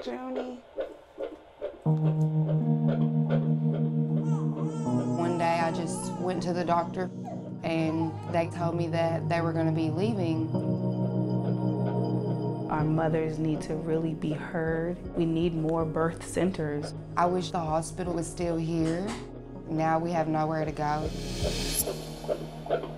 Junie. One day I just went to the doctor and they told me that they were going to be leaving. Our mothers need to really be heard. We need more birth centers. I wish the hospital was still here. Now we have nowhere to go.